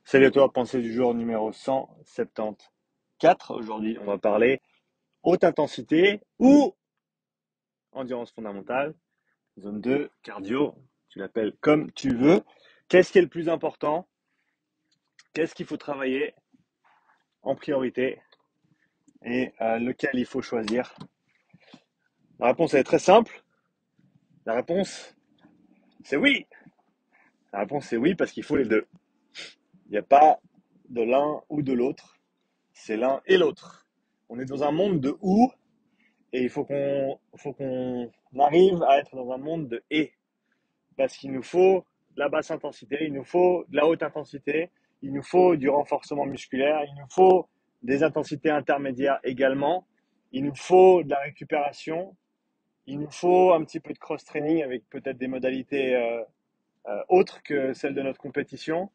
Salut à toi, pensée du jour numéro 174. Aujourd'hui, on va parler haute intensité ou endurance fondamentale, zone 2, cardio, tu l'appelles comme tu veux. Qu'est-ce qui est le plus important? Qu'est-ce qu'il faut travailler en priorité et lequel il faut choisir? La réponse elle est très simple. La réponse, c'est oui. La réponse, c'est oui parce qu'il faut les deux. Il n'y a pas de l'un ou de l'autre, c'est l'un et l'autre. On est dans un monde de ou. Et il faut qu'on arrive à être dans un monde de et. Parce qu'il nous faut de la basse intensité, il nous faut de la haute intensité, il nous faut du renforcement musculaire, il nous faut des intensités intermédiaires également, il nous faut de la récupération, il nous faut un petit peu de cross-training avec peut-être des modalités autres que celles de notre compétition.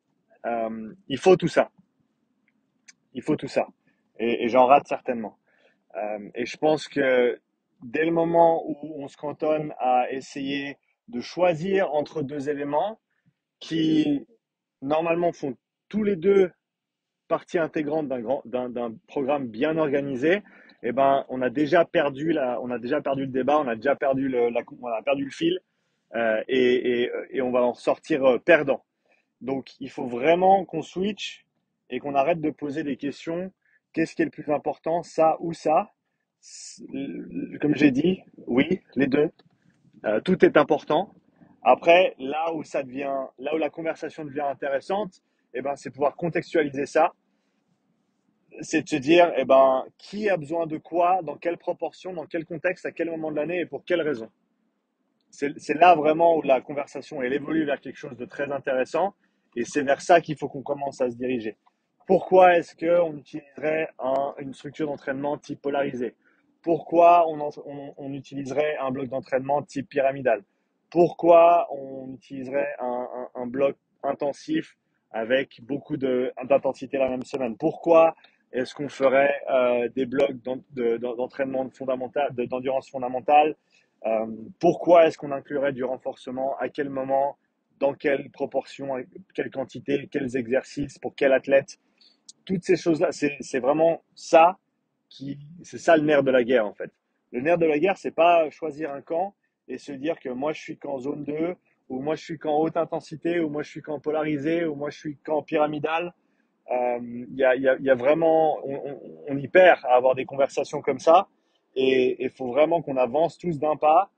Il faut tout ça. Il faut tout ça. Et j'en rate certainement. Et je pense que dès le moment où on se cantonne à essayer de choisir entre deux éléments qui normalement font tous les deux partie intégrante d'un programme bien organisé, eh ben on a déjà perdu le débat, on a déjà perdu on a perdu le fil et on va en sortir perdant. Donc, il faut vraiment qu'on switch et qu'on arrête de poser des questions. Qu'est-ce qui est le plus important, ça ou ça? Comme j'ai dit, oui, les deux. Tout est important. Après, là où la conversation devient intéressante, eh ben, c'est pouvoir contextualiser ça. C'est de se dire, eh ben, qui a besoin de quoi, dans quelle proportion, dans quel contexte, à quel moment de l'année et pour quelle raison. C'est là vraiment où la conversation elle évolue vers quelque chose de très intéressant et c'est vers ça qu'il faut qu'on commence à se diriger. Pourquoi est-ce qu'on utiliserait une structure d'entraînement type polarisé? Pourquoi on utiliserait un bloc d'entraînement type pyramidal? Pourquoi on utiliserait un bloc intensif avec beaucoup d'intensité la même semaine? Pourquoi est-ce qu'on ferait des blocs d'entraînement fondamental, d'endurance fondamentale? Euh, Pourquoi est-ce qu'on inclurait du renforcement? À quel moment? Dans quelle proportion? Quelle quantité? Quels exercices? Pour quel athlète? Toutes ces choses-là, c'est vraiment ça c'est ça le nerf de la guerre en fait. Le nerf de la guerre, c'est pas choisir un camp et se dire que moi je suis qu'en zone 2 ou moi je suis qu'en haute intensité, ou moi je suis qu'en polarisé, ou moi je suis qu'en pyramidal. Il y a vraiment, on y perd à avoir des conversations comme ça, et il faut vraiment qu'on avance tous d'un pas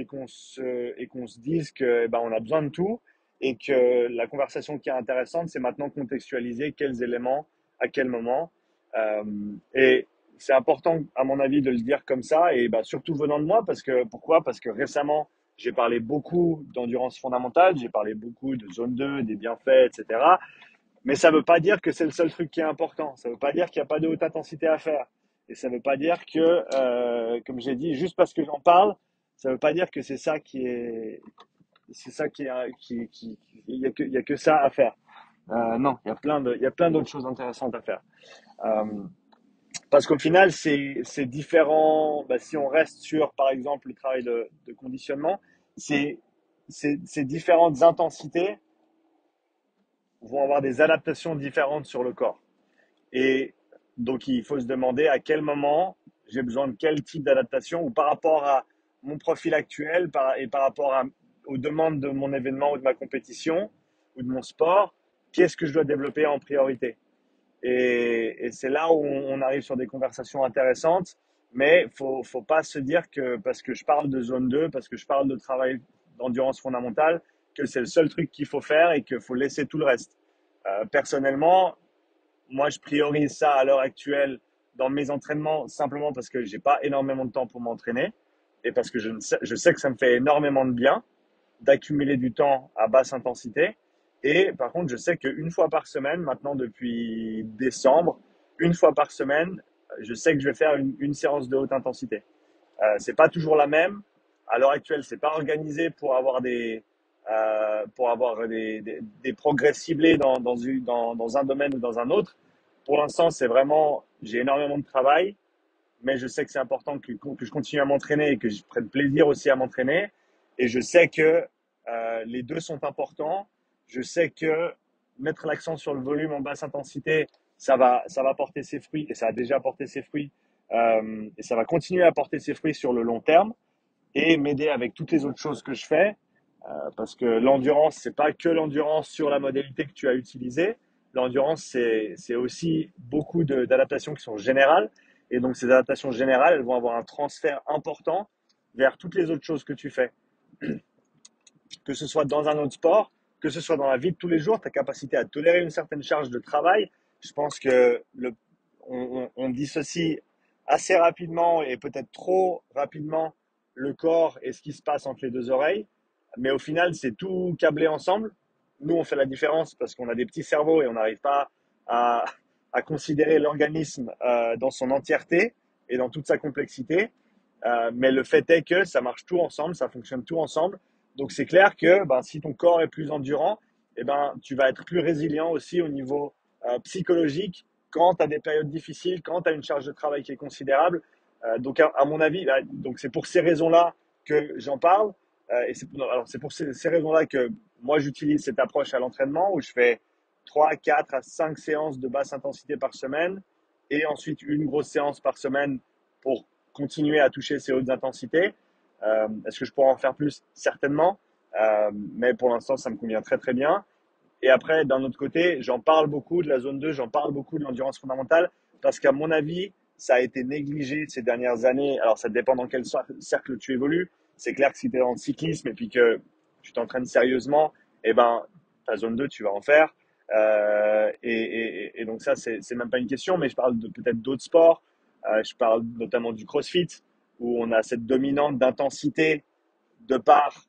et qu'on se dise que eh ben, on a besoin de tout et que la conversation qui est intéressante, c'est maintenant contextualiser quels éléments, à quel moment. Euh, et c'est important, à mon avis, de le dire comme ça, et bah, surtout venant de moi, pourquoi? Parce que récemment, j'ai parlé beaucoup d'endurance fondamentale, j'ai parlé beaucoup de zone 2, des bienfaits, etc. Mais ça ne veut pas dire que c'est le seul truc qui est important. Ça ne veut pas dire qu'il n'y a pas de haute intensité à faire. Et ça ne veut pas dire que, comme j'ai dit, juste parce que j'en parle, ça ne veut pas dire que c'est ça il y a que ça à faire. Non, il y a plein d'autres choses intéressantes à faire. Euh, Parce qu'au final, c'est différent. Bah, si on reste sur, par exemple, le travail de conditionnement, c'est, ces différentes intensités vont avoir des adaptations différentes sur le corps. Et donc, il faut se demander à quel moment j'ai besoin de quel type d'adaptation ou par rapport à mon profil actuel et par rapport aux demandes de mon événement ou de ma compétition ou de mon sport, qu'est-ce que je dois développer en priorité. Et c'est là où on arrive sur des conversations intéressantes, mais faut pas se dire que parce que je parle de zone 2, parce que je parle de travail d'endurance fondamentale, que c'est le seul truc qu'il faut faire et qu'il faut laisser tout le reste. Personnellement, moi, je priorise ça à l'heure actuelle dans mes entraînements simplement parce que j'ai pas énormément de temps pour m'entraîner et parce que je sais que ça me fait énormément de bien d'accumuler du temps à basse intensité. Et par contre, je sais qu'une fois par semaine, maintenant depuis décembre, une fois par semaine, je sais que je vais faire une séance de haute intensité. C'est pas toujours la même. À l'heure actuelle, c'est pas organisé pour avoir des progrès ciblés dans un domaine ou dans un autre. Pour l'instant, c'est vraiment, j'ai énormément de travail, mais je sais que c'est important que je continue à m'entraîner et que je prenne plaisir aussi à m'entraîner. Et je sais que les deux sont importants. Je sais que mettre l'accent sur le volume en basse intensité, ça va porter ses fruits et ça a déjà porté ses fruits et ça va continuer à porter ses fruits sur le long terme et m'aider avec toutes les autres choses que je fais. Parce que l'endurance, c'est pas que l'endurance sur la modalité que tu as utilisée. L'endurance, c'est aussi beaucoup d'adaptations qui sont générales. Et donc, ces adaptations générales, elles vont avoir un transfert important vers toutes les autres choses que tu fais. Que ce soit dans un autre sport, que ce soit dans la vie de tous les jours, ta capacité à tolérer une certaine charge de travail. Je pense que on dissocie assez rapidement et peut-être trop rapidement le corps et ce qui se passe entre les deux oreilles. Mais au final, c'est tout câblé ensemble. Nous, on fait la différence parce qu'on a des petits cerveaux et on n'arrive pas à, à considérer l'organisme dans son entièreté et dans toute sa complexité. Mais le fait est que ça marche tout ensemble, ça fonctionne tout ensemble. Donc c'est clair que ben, si ton corps est plus endurant, eh ben, tu vas être plus résilient aussi au niveau psychologique quand tu as des périodes difficiles, quand tu as une charge de travail qui est considérable. Donc à mon avis, donc c'est pour ces raisons-là que j'en parle. Et c'est pour ces raisons-là que moi j'utilise cette approche à l'entraînement où je fais 3, 4 à 5 séances de basse intensité par semaine et ensuite une grosse séance par semaine pour continuer à toucher ces hautes intensités. Est-ce que je pourrais en faire plus? Certainement. Mais pour l'instant, ça me convient très très bien. Et après, d'un autre côté, j'en parle beaucoup de la zone 2, j'en parle beaucoup de l'endurance fondamentale, parce qu'à mon avis, ça a été négligé ces dernières années. Alors, ça dépend dans quel cercle tu évolues. C'est clair que si tu es dans le cyclisme et puis que tu t'entraînes sérieusement, eh ben, ta zone 2, tu vas en faire. Et donc ça, c'est même pas une question, mais je parle de peut-être d'autres sports. Je parle notamment du CrossFit, où on a cette dominante d'intensité de par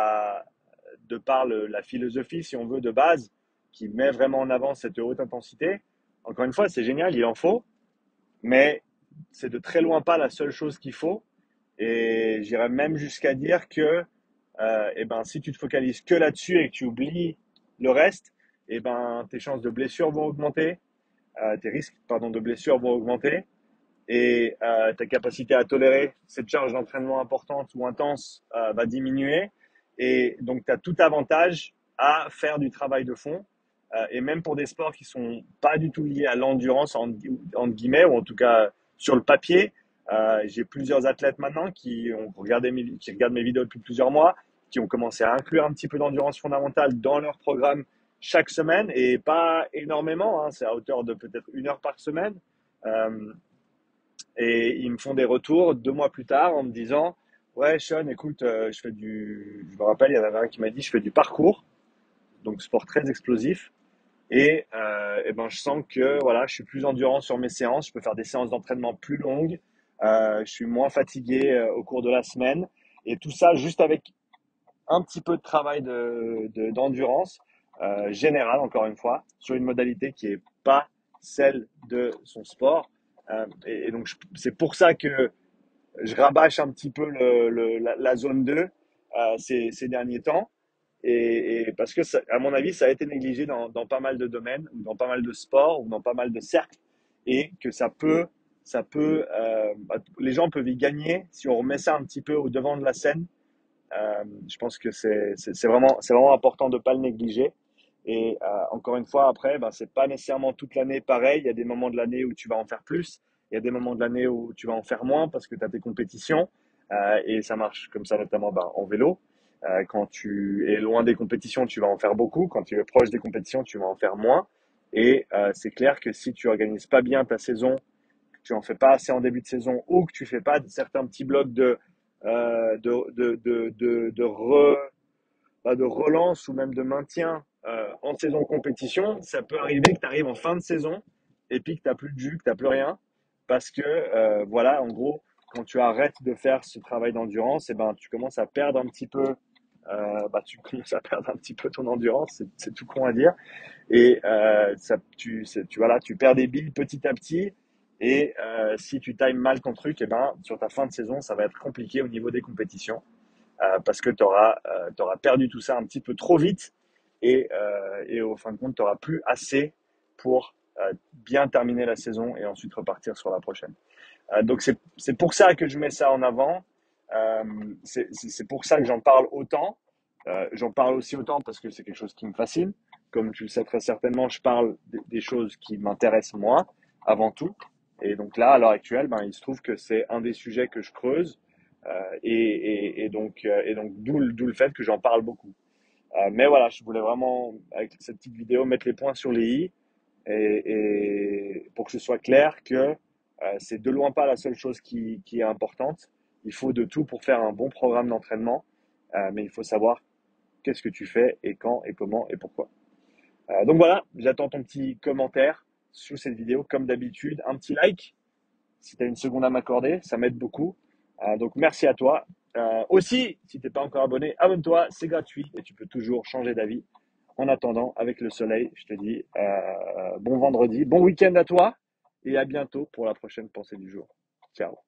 la philosophie, si on veut, de base, qui met vraiment en avant cette haute intensité. Encore une fois, c'est génial, il en faut, mais c'est de très loin pas la seule chose qu'il faut. Et j'irais même jusqu'à dire que eh ben, si tu te focalises que là-dessus et que tu oublies le reste, eh ben, tes chances de blessure vont augmenter, tes risques pardon, de blessure vont augmenter et ta capacité à tolérer cette charge d'entraînement importante ou intense va diminuer. Et donc, tu as tout avantage à faire du travail de fond. Et même pour des sports qui sont pas du tout liés à l'endurance, entre guillemets, ou en tout cas sur le papier, j'ai plusieurs athlètes maintenant qui regardent mes vidéos depuis plusieurs mois, qui ont commencé à inclure un petit peu d'endurance fondamentale dans leur programme chaque semaine, et pas énormément, hein, c'est à hauteur de peut-être 1 heure par semaine. Euh, et ils me font des retours 2 mois plus tard en me disant, ouais, Sean, écoute, je me rappelle, il y en avait un qui m'a dit, je fais du parcours, donc sport très explosif. Et ben, je sens que voilà, je suis plus endurant sur mes séances, je peux faire des séances d'entraînement plus longues, je suis moins fatigué au cours de la semaine. Et tout ça juste avec un petit peu de travail d'endurance générale, encore une fois, sur une modalité qui est pas celle de son sport. Et donc, c'est pour ça que je rabâche un petit peu la zone 2 ces derniers temps. Et parce que, à mon avis, ça a été négligé dans pas mal de domaines, ou dans pas mal de sports, ou dans pas mal de cercles, et que les gens peuvent y gagner si on remet ça un petit peu au devant de la scène. Je pense que c'est vraiment important de ne pas le négliger. Et encore une fois, après, ben, c'est pas nécessairement toute l'année pareil. Il y a des moments de l'année où tu vas en faire plus. Il y a des moments de l'année où tu vas en faire moins parce que tu as tes compétitions. Et ça marche comme ça, notamment ben, en vélo. Quand tu es loin des compétitions, tu vas en faire beaucoup. Quand tu es proche des compétitions, tu vas en faire moins. Et c'est clair que si tu organises pas bien ta saison, que tu en fais pas assez en début de saison ou que tu fais pas certains petits blocs de relance ou même de maintien en saison compétition, ça peut arriver que tu arrives en fin de saison et puis que tu n'as plus de jus, que tu n'as plus rien. Parce que, voilà, en gros, quand tu arrêtes de faire ce travail d'endurance, et ben, tu commences à perdre un petit peu. Tu commences à perdre un petit peu ton endurance, c'est tout con à dire. Et voilà, tu perds des billes petit à petit. Et si tu times mal ton truc, et ben, sur ta fin de saison, ça va être compliqué au niveau des compétitions parce que tu auras perdu tout ça un petit peu trop vite et au fin de compte, tu n'auras plus assez pour bien terminer la saison et ensuite repartir sur la prochaine. Donc c'est pour ça que je mets ça en avant. Euh, c'est pour ça que j'en parle autant. J'en parle aussi autant parce que c'est quelque chose qui me fascine. comme tu le sais très certainement, je parle des choses qui m'intéressent moi, avant tout. Et donc là, à l'heure actuelle, ben, il se trouve que c'est un des sujets que je creuse. Et donc d'où le fait que j'en parle beaucoup. Mais voilà, je voulais vraiment, avec cette petite vidéo, mettre les points sur les i et pour que ce soit clair que c'est de loin pas la seule chose qui est importante. Il faut de tout pour faire un bon programme d'entraînement, mais il faut savoir qu'est-ce que tu fais et quand et comment et pourquoi. Donc voilà, j'attends ton petit commentaire sous cette vidéo, comme d'habitude, un petit like si tu as une seconde à m'accorder, ça m'aide beaucoup. Donc merci à toi. Aussi, si tu n'es pas encore abonné, abonne-toi, c'est gratuit et tu peux toujours changer d'avis. En attendant, avec le soleil, je te dis bon vendredi, bon week-end à toi et à bientôt pour la prochaine pensée du jour. Ciao.